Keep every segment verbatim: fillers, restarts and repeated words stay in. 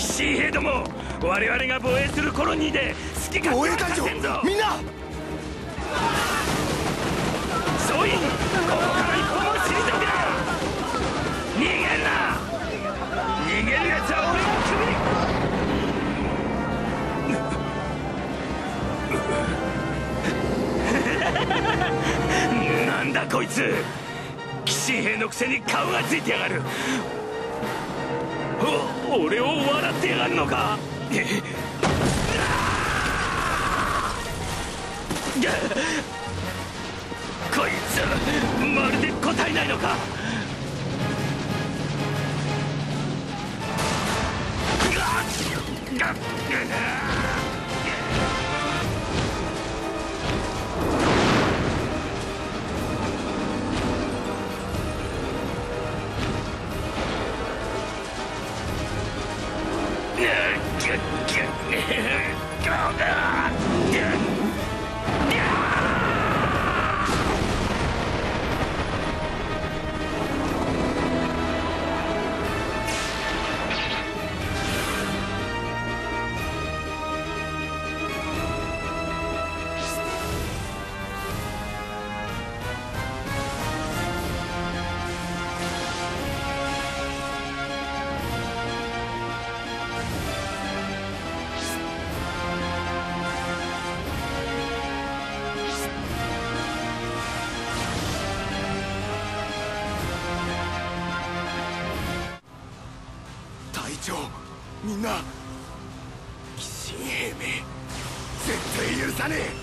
騎士兵ども、我々が防衛するコロニーで好き勝手はさせんぞ。 みんな総員、ここから一歩も退くな。逃げるな。逃げるやつは俺が首。なんだこいつ、騎士兵のくせに顔がついてやがる。お俺を笑ってやがるのか。こいつまるで答えないのか。 みんな、騎士兵め絶対許さねえ。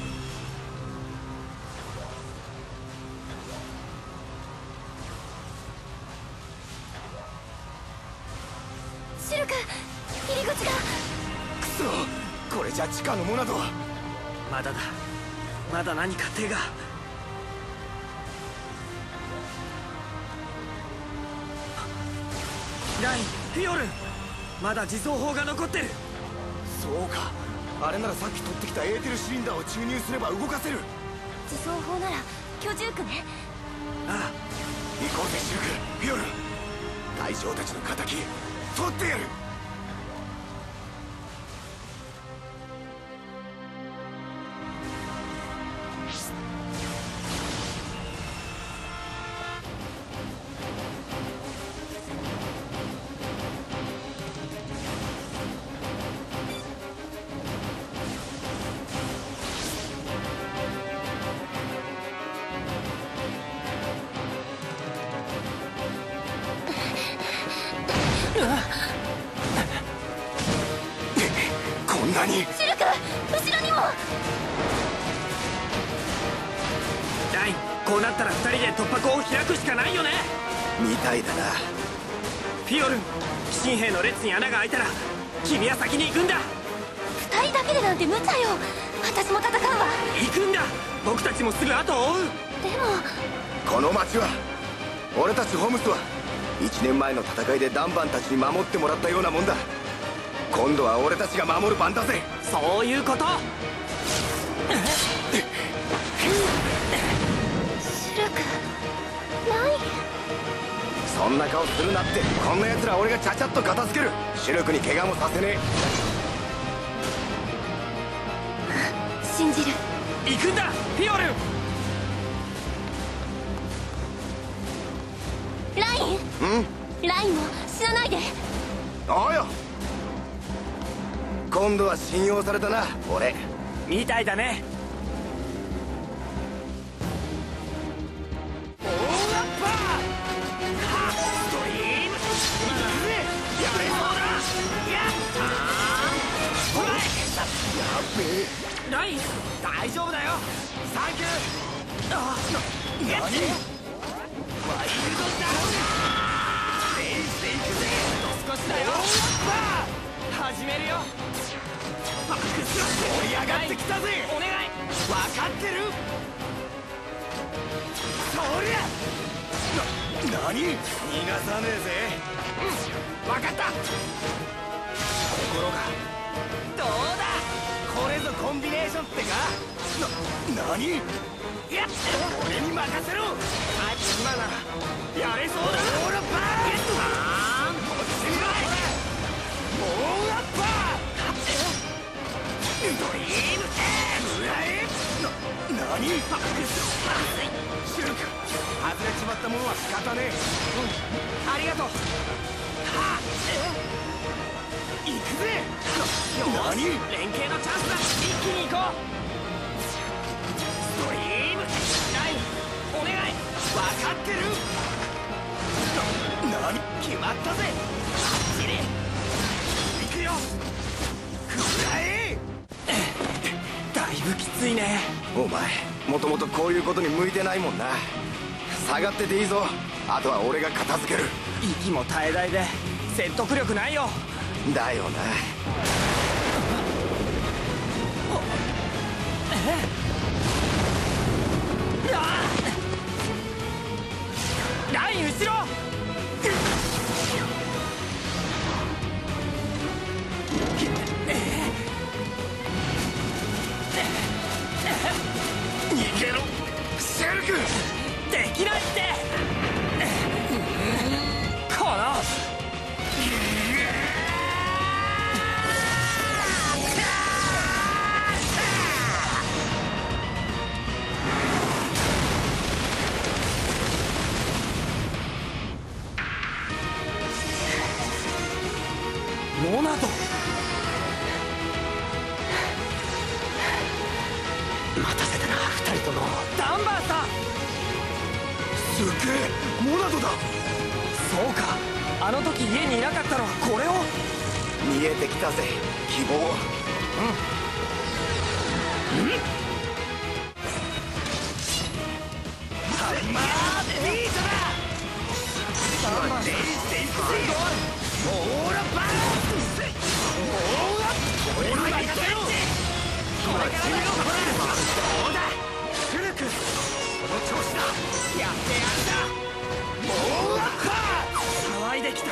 シルク、入り口が。 クソ、これじゃ地下のモナドは。 まだだ、まだ何か手が。ライン、フィオルン、まだ自走砲が残ってる。 そうか、あれならさっき取ってきたエーテルシリンダーを注入すれば動かせる。 自走砲なら居住区ね。 ああ、行こうぜシルク、フィオルン。大将たちの敵取ってやる。こんなに。 シルク、後ろにも。 ライン、こうなったらふたりで突破口を開くしかないよね。 みたいだな。 フィオルン、騎士兵の列に穴が開いたら君は先に行くんだ。 二人だけでなんて無茶よ。私も戦うわ。 行くんだ、僕たちもすぐ後を追う。 でもこの町は、俺たちホムスはいちねんまえの戦いでダンバンたちに守ってもらったようなもんだ。今度は俺たちが守る番だぜ。 そういうこと。 シルク、ライン。 そんな顔するなって。こんな奴ら俺がちゃちゃっと片付ける。シルクに怪我もさせねえ。信じる。 行くんだ、フィオルン。 ライン。 うんラインも死なないで。 おうよ。今度は信用されたな、俺。 みたいだね。 オーラッパーストリームやれそうだ。やったー。ほら、 やっべえ。 ライン、大丈夫だよ。サンキュー。あ何？ワイルドダウンステイしていくぜ。 少しだよ。始めるよ。 バックスラッシュ盛り上がってきたぜ。 お願い。 分かってる。そりゃな、何？ 逃がさねえぜ。うん、分かった。ところがどうだ、これぞコンビネーションってか。 な、何？ いや、俺に任せろ。あいつ今ならやれそうだ。オーラパー。あーん、こっちに来い。もうリームエーな、何シルク、外れちまったものは仕方ねえ。うん、ありがとう。はっ、行くぜ。何、連携のチャンスだ。一気に行こう。ストリームラインお願い。分かってる。な、何、決まったぜ。あっちに行くよ。食らえ。 だいぶきついね。 お前もともとこういうことに向いてないもんな。下がってていいぞ。あとは俺が片付ける。 息も絶え絶えで説得力ないよ。 だよな。 ライン後ろ。 逃げろシェルク。 できないって。このモナド。 待たせたな二人とも。 ダンバーさん。 すげえ、モナドだ。 そうか、あの時家にいなかったのはこれを。 見えてきたぜ、希望。 うんうん。ハンマービートだ。 ダンバーさん、 レイしていくぜ。オーラバース。オーラ俺に任せろ。これからだよ。どうだシルク、この調子だ。やってやるだ。オーラバー。 騒いできた。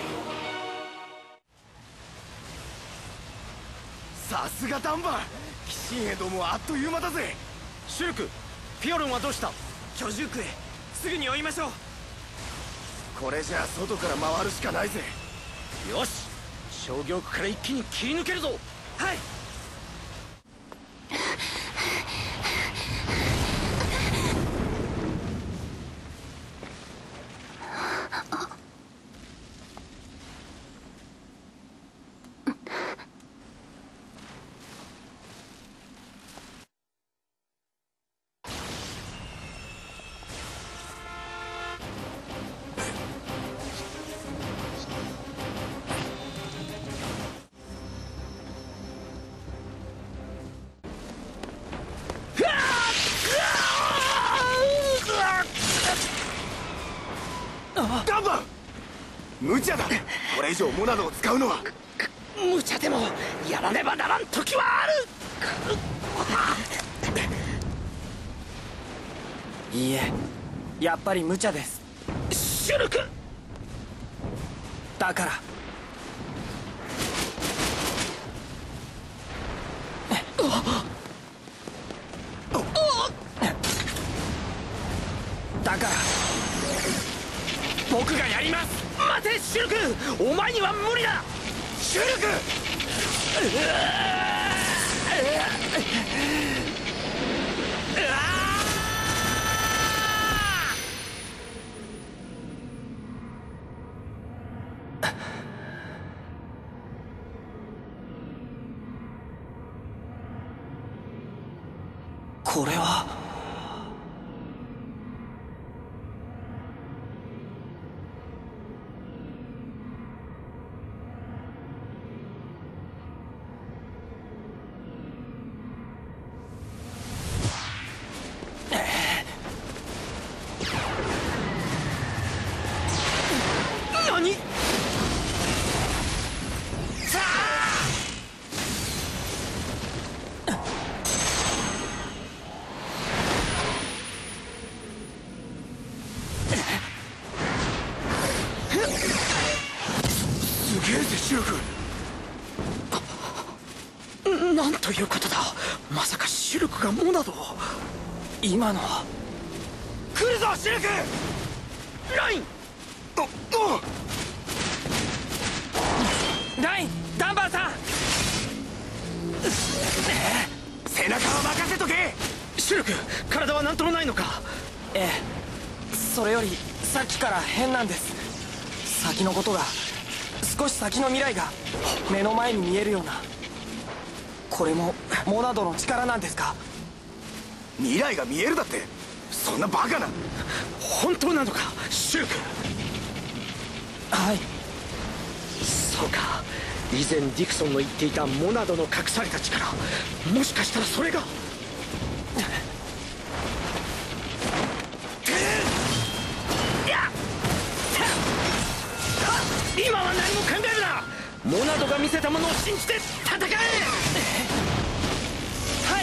さすがダンバー、鬼神へどもあっという間だぜ。シルク、ピオルンはどうした。 居住区へすぐに追いましょう。 これじゃあ外から回るしかないぜ。 よし、商業区から一気に切り抜けるぞ。 はい。 ダンバー、無茶だ。これ以上モナドを使うのは。 無茶でもやらねばならん時はある。 いいえ、やっぱり無茶です。 シュルク。 だからだから僕がやります。 待てシュルク、お前には無理だ。シュルク。 これは。 何。 すげえぜシルク。 なんということだ。まさかシルクがモナドを。 今のは。 来るぞシルク。ライン。 おおライン、ダンバーさん。 背中は任せとけ。 シュルク、体は何ともないのか？ええ、それよりさっきから変なんです。先のことが、少し先の未来が目の前に見えるような。これもモナドの力なんですか？ 未来が見えるだって、そんなバカな。 本当なのか、シュルク？はい。そうか、以前ディクソンの言っていたモナドの隠された力、もしかしたらそれが。今は何も考えるな。モナドが見せたものを信じて戦え。はい。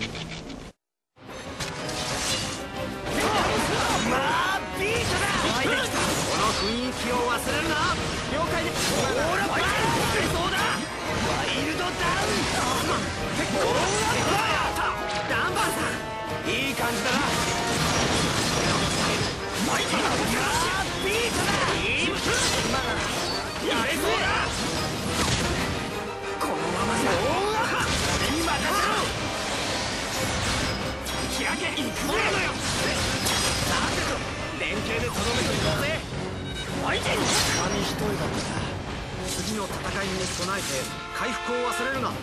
まあビートだ。この雰囲気を忘れるな。了解です。ほらバイそうだ。ワイルドダウン。結構ダンバーさん、いい感じだな。マイティーなビートだ。いいムスやれそうだ。このままじゃ今だろ。引き上げいくぜのよ。さてと連携でとどめといこうぜ。相手に紙一重だった。次の戦いに備えて回復を忘れるな。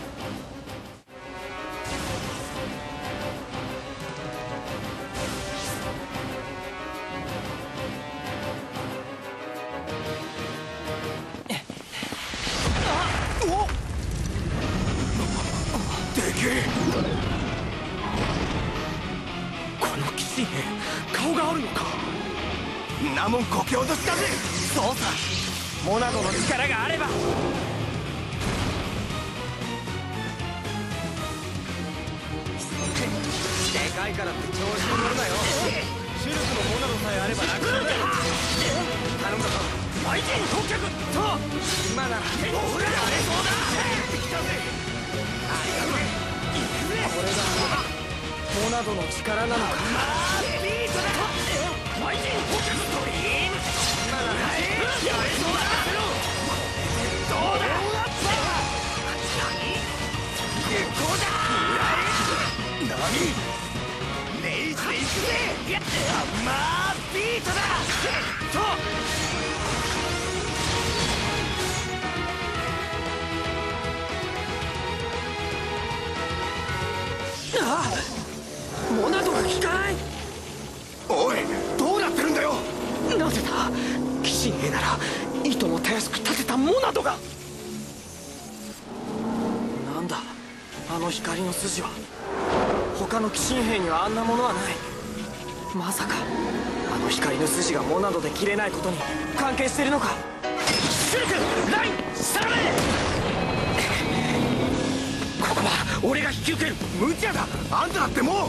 この騎士兵、顔があるのか？ んなもんこけ落としだぜ。 そうさ、モナドの力があれば。 でかいからって調子に乗るなよ。シュルクのモナドさえあれば楽勝だ。頼んだぞ。相手に到着。そう今ならほらやれそうだ。来たぜ。ありがとう。行くぜ。 これがモナドの力なのか。 まあビートだ。相手に到着。ドリーム今ならやれそうだ。どうだ。月光だ。何レイジで行くぜ。やっまあビートだ。とああ、モナドが効かない。 おい、どうなってるんだよ。 なぜだ、騎士兵ならいともたやすく立てたモナドが。なんだあの光の筋は。他の騎士兵にはあんなものはない。まさかあの光の筋がモナドで切れないことに関係してるのか。シュルク、ライン下がれ。ここは俺が引き受ける。 無茶だ、あんただってもう。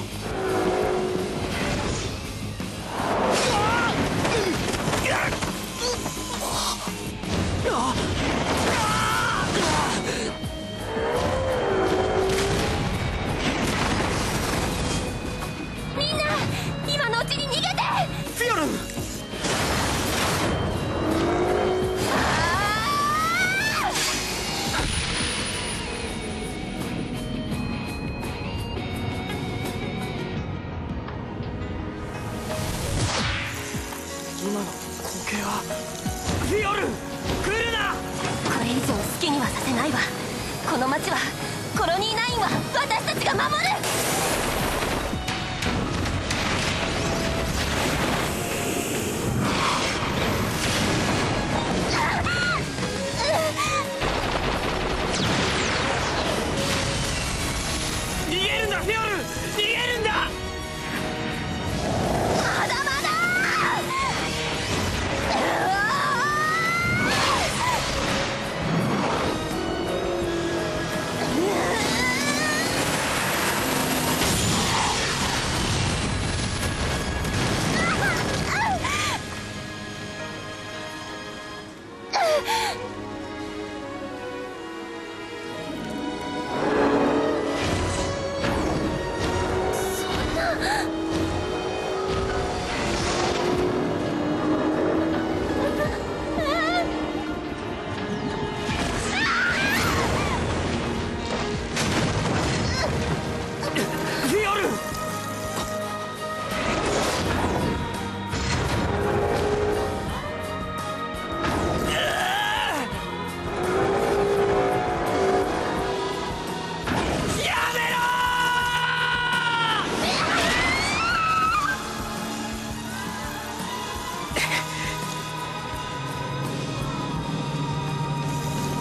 みんな今のうちに逃げて。 フィオルン。今の光景は。フィオルン、来るな。 これ以上好きにはさせないわ。この町はコロニーナインは私たちが守る。 逃げるんだフィオルン、逃げるんだ。 まだまだ。うわー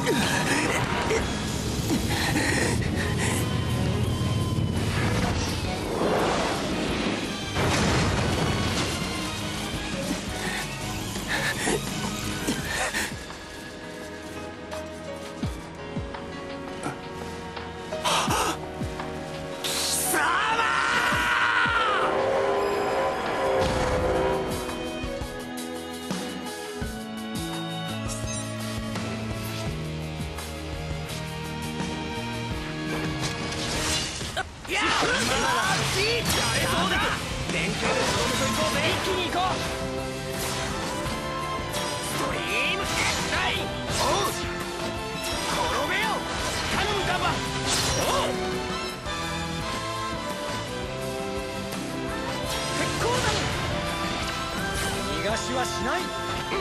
逃がしはしない。うん、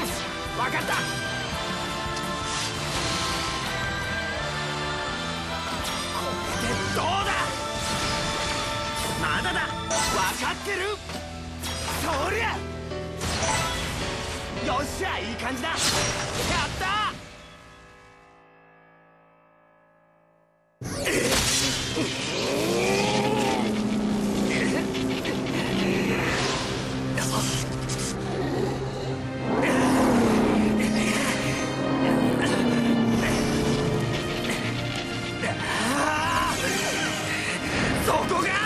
分かった。これでどうだ。まだだ。分かってる。そりゃ。よっしゃ、いい感じだ。やった。そこが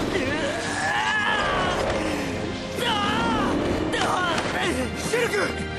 シルク！